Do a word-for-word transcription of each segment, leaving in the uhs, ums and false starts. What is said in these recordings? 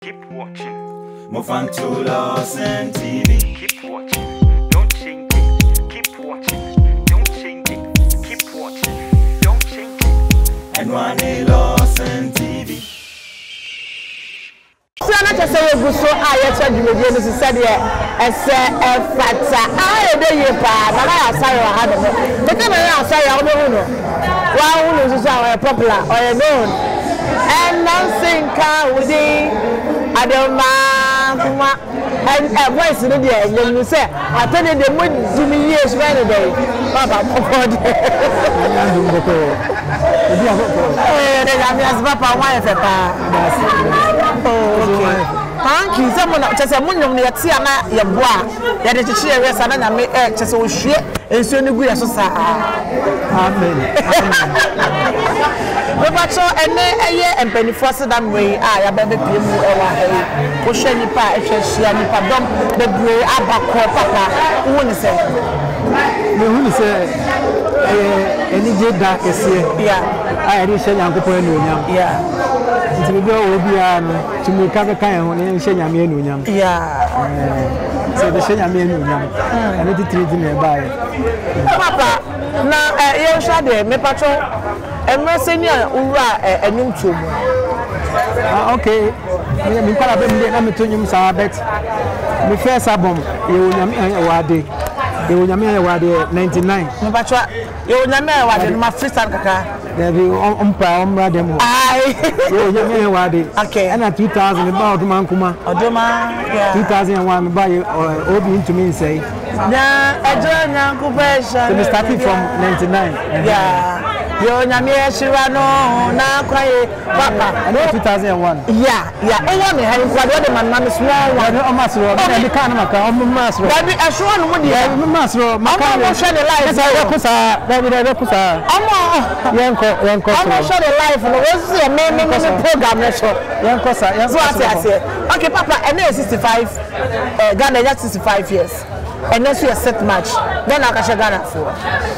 Keep watching. Move on to Lordson T V. Keep watching. Don't change it. Keep watching. Don't change it. Keep watching. Don't change it. And one day Lordson T V. So I just say you so I actually do the this said here and say a fata I dey you pa na I say you had it but then I say you don't know why who is so popular or you known and nothing can with it I don't mind and a voice in there you say I tell you the mood to me years right away papa god eh they got me as papa why fe pa thank you someone just say munyum na yati ana yeboa ya de chichi ya resa na nyame eh chese wo hwie ensuo ne gu ya so sa amen we ba cho ene eye Mpanimfour Aseda we ah ya ba be pie mu e wa he wo hwe nipa e hwe hia nipa dom be bre abakọ papa wo ni se me hu ni se eh eni je da kese ya ah eri hye nyankopon enu onyam ya Tibi obi ano tumi ka be kan ho ne hye nyame enu onyam ya so de hye nyame enu onyam ene ti tiri na ba ye papa na eh ye hwa de me patro emrese ni ura enyum tuomu ah okay me me kwala be me na me tonyum sa bet me first album ye onyame awade ye onyame awade ninety-nine me patro ye onyame awade no ma freestyle kaka there be umpa umra demo ai ye onyame awade okay and two thousand ba oduma nkuma oduma yeah two thousand one ba ye obi ntumi nsei na ejo nyankopesha so we started from ninety-nine yeah yo nyame ehira no na kwaye papa and two thousand one yeah yeah e wa me ha nkwado de man na small one o masro na de kan maka o masro da bi ehwo no mu de o masro maka o show the life sa ya kusa da bi da kusa omo yenko yenko o show the life no o see me me me program na show yenko sa yenko sa okay papa and sixty-five uh, Ghana just sixty-five years and then so a set match then I can Ghana for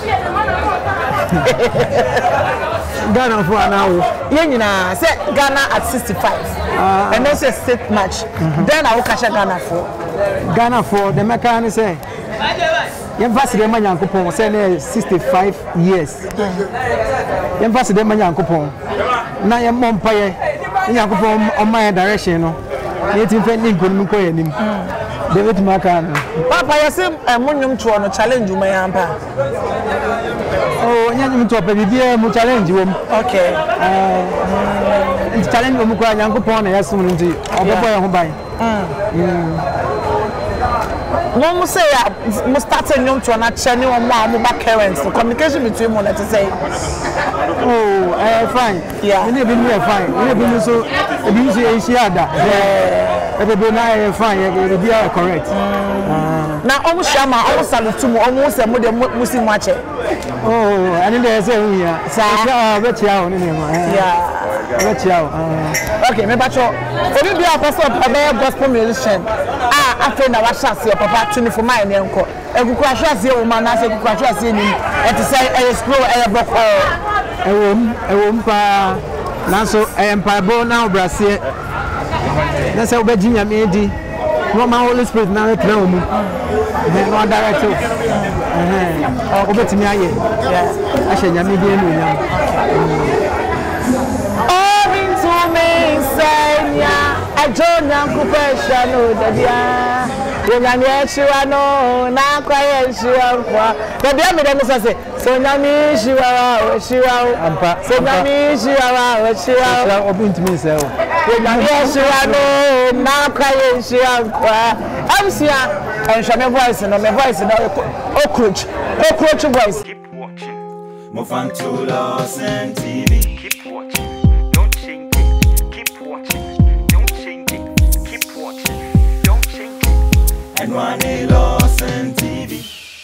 Ghana for now yeah say Ghana at sixty-five uh, and then so a set match mm-hmm. Then I will catch Ghana for Ghana for the mechanic say yem fast dem nyankopon say na sixty-five years yem fast dem nyankopon na yem mompaye nyankopon on my direction no yetim fe ni nkonum ko yanim de wetima kan papa yesem munyum to no challenge uma yampa oh nyanyum to pa bibia mu challenge wom okay eh challenge wom ko nyankopon na yesum nti obobo ye ho ban mm Mom say I start a new to na channel on my back parents communication between one to say oh eh fine yeah we need be fine we need be so e be so e share da eh e be na fine e be correct na omu shama omu salutu mu omu se mu de musi mache oh ani de say hu ya sa be chia o ni ma yeah be chia o okay me bacho obi bi a person a gospel musician ah after na wa shase papa tuni for my nko ekuku ahwase o Manasseh ekuku ahwase ni e ti say e explore e boko e wom e wom pa na so e mpa bo na obrase na say obaji nyame di no ma Holy Spirit na e plan mu eh no direct eh obetimi aye yes ahye nyame di enu nyam oh into me say ya ajo nyankopesha no dadia nyame ehira no na kwaye ehira kwa dadia me dem say so nyame ehira o ehira ampa so nyame ehira o ehira obi ntimi say o nyame ehira no na kwaye ehira kwa amsia enhwe me voice no me voice no okroach okroach voice. Keep watching. Move on to Lordson T V. Keep watching. Don't change it. Keep watching. Don't change it. Keep watching. Don't change it. And one day Lordson T V.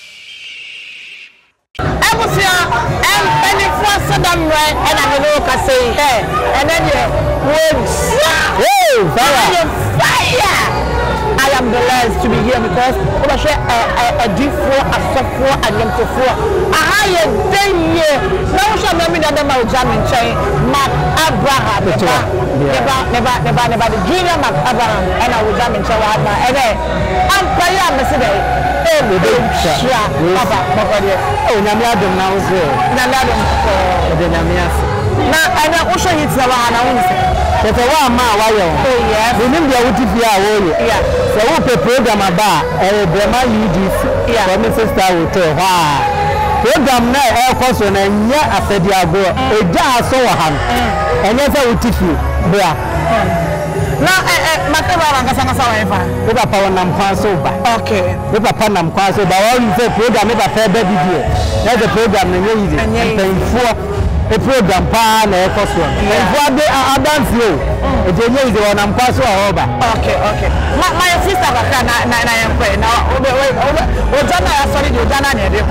Abusia Mpanimfour Aseda mwe and I know ka say eh and then you would hey fire fire I am blessed to be here because we share a D four, a software, and M four. A higher day here. Now we shall remember that the Jamin chain, Mark Abraham, never, never, never, never, never, the junior Mark Abraham, and I will Jamin chain. And then I'm playing yesterday. Oh, Papa, Papa, oh, Namiadum now, Namiadum, the Namias. Now, I know also hits the one I want to say. But a one man, why? Oh, yes, we need the O T P. Yeah, so we program about a Brahma U D C. Yeah, for Missus Star will tell why. Program now, air person, and yeah, I said, yeah, go a jar so ham. And yes, I will teach you. Now, my father and Cassandra, we are power and Quasoba. Okay, we are Pan and Quasoba. All you say, program never fair baby. That's the program, and Mpanimfour a program pan a costume. And what they are dance you. It's a new one and pass over. Okay, okay. My sister, I am praying now. Oh, Jana, sorry, you Jana,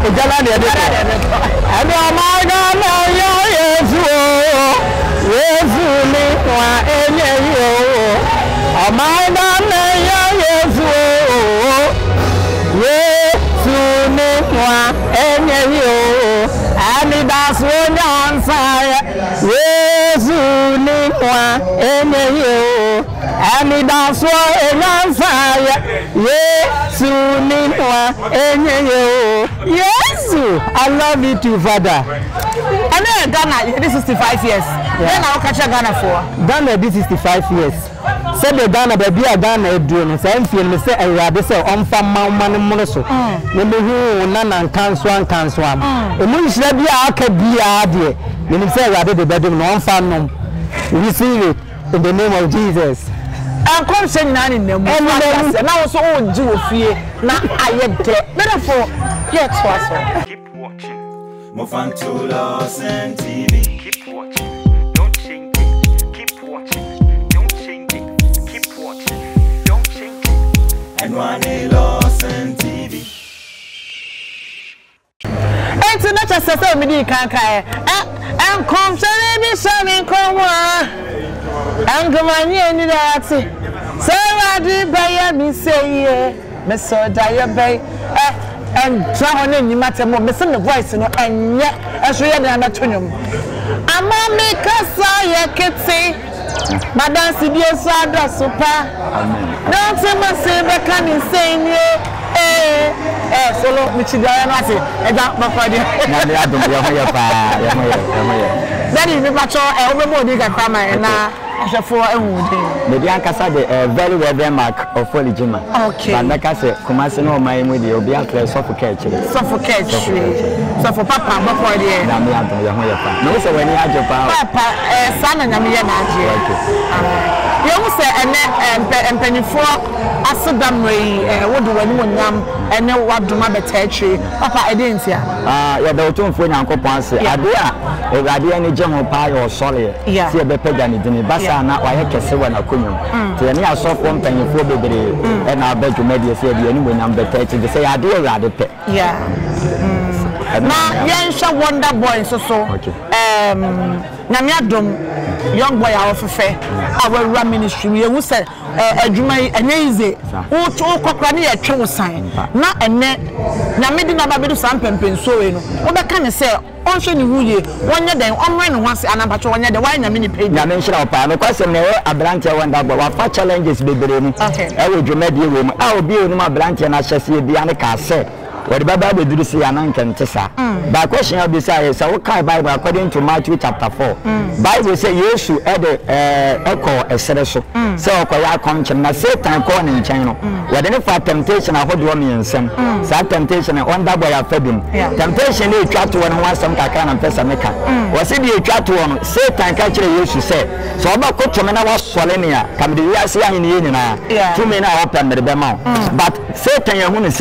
and your mind, yes, yes, me, and you. A mind, yes, yes, me, and you. And that's when on fire. Yes, and you. And that's when on fire. Yes, and you. Yes, I love you too, Father. And then Ghana, this is sixty-five years. Then I'll catch a Ghana for Ghana, this is sixty-five years. Said the Ghana, baby, a Ghana doing same film. Me say, I rather say, on from Mount Manasseh. Number who none and can swan can swam. The moon should be a could be a idea. Me say, rather the bedroom, no fan. Receive it in the name of Jesus. I'm conscious none in them. And now so old Jew fear. Now I yet dead. Therefore, yet was. Keep watching. Mpanimfour Lordson T V. Keep watching. Don't change it. Keep watching. Don't change it. Keep watching. Don't change it. And one Lordson T V. Ain't not just a so many can't cry. And come to me, something come on. And come on, you that. So I did buy me say, Miss Diet Bay. And try on you matter more, missing the voice, and yet, as we had an atonium. I'm a make a say, kitty. Madame Sidia Sada Super. Don't say my saber can insane you. Eh, eh, solo, Michigan, and that my father. That is the matter, and everybody can come and now. For a wood, maybe I can say a very well mark of Foligima. Okay, and like I said, Comasino, my with you, be out there, suffocate, suffocate, so for Papa, before the end, I'm not no, so when you had your Papa, son, and I'm here. You say, and Mpanimfour Aseda, what do anyone yam, and know what do my better Papa, I didn't see. Ah, yeah, the two for Uncle Pansy. I do, if I do any general pie or solid, yeah, see a better than it in the Bassa, now I can say when I couldn't. To any soft one penny for baby, and I bet you made you say, anyway, number thirty, they say, I do rather pay. Yeah. Now, young wonder boy, so so. Um, Namiadum, young boy, our fair, our run ministry. We will say, a Jumai, an easy, who told Cochrane a true sign. Not a net, Namidi Nababidu Sampen, so in. What can I say? Also, you one year, then on when once and about one year, the wine a mini page. I mentioned our power, because a branch I wonder about what challenges be bringing. Okay, I will do medium. I will be in my branch and I shall see the Annika said. What the Bible do see an uncan tessa. But question I'll be saying, so what kind Bible according to Matthew chapter four. Bible say Yesu add echo a sereso. So I come na Satan corn in China. What any for temptation I hold one and some. Sad temptation and one double I fed him. Temptation they try to one one some cacan and pesamaker. Was it you try to one Satan catch Yesu say. So about coach Mena was Solenia. Come the year in the union. Two men are open the Bema. But Satan you want to say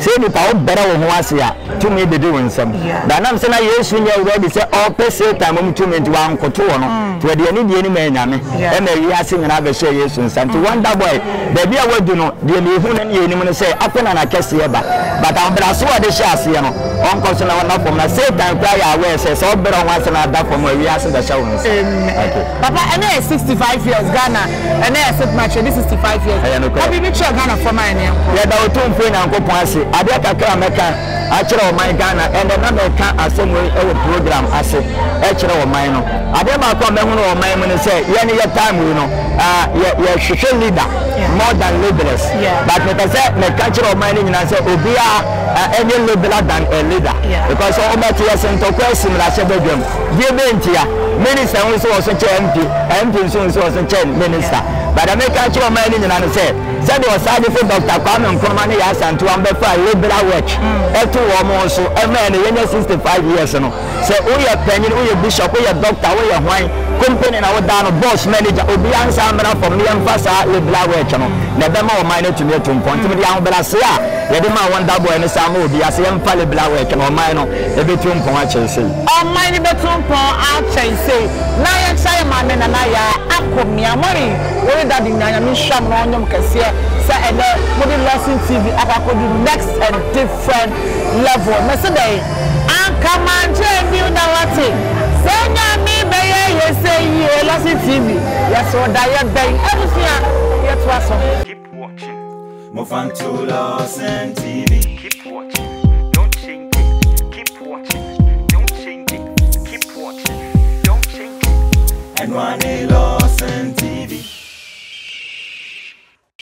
say ni pa o bere wo ho ase a to me de de wonsam da nam se na yesu nya ready say all person time mo to me nti wa nkoto wo no to de ani de ani ma nyame e na wi ase nyina be share yesu nsam to wonder boy da bia wadu no de me hu na ne ni mo say apena na kese e ba but am bra so de share ase no on ko so na wona fom na satan kwa ya we say so bere ho ase na da fom wi ase da share wo nsam papa ene sixty-five years Ghana ene set match this sixty-five years obi bi che Ghana for my name ya da otum fo na nko pon ase ade kakra meka a kire o man Ghana and na meka asem we e program ase e kire o man no ade ma ko me hu no o man mu ne say ye ne ye time we no ah ye ye hwehwe leader more than liberals but me say me ka kire o man ni nyina say obi a any liberal than a leader because all about yes into question la se bedwam die be ntia minister won so so che M P M P so so so che minister but I make a kire o man ni nyina no say said was side for Doctor Kwame Nkrumah ne ya santo am be fa liberal work eto wo mo so e ma ne yenye sixty-five years no say o ye panyin o ye bishop o ye doctor o ye hwan company na wo da no boss manager obi ansa amra from me emphasize liberal work no na be ma o man to me to point me ya ho bela se a ye de ma wonder boy ne sa ma obi ase ye mfa liberal work no man no e be to mpon a chen sei o man be to mpon a chen sei na ye chai ma ne na ya akomia mori wo da di nyanya mi sham no nyom kase say and the Lordson T V I can do next and different level. Me say dey an come and change you na what say nya mi be ye say you Lordson T V yes so da ye ben everything yet was so Keep watching. Mpanimfour Lordson T V. Keep watching. Don't change it. Keep watching. Don't change it. Keep watching. Don't change it. And one Lordson T V.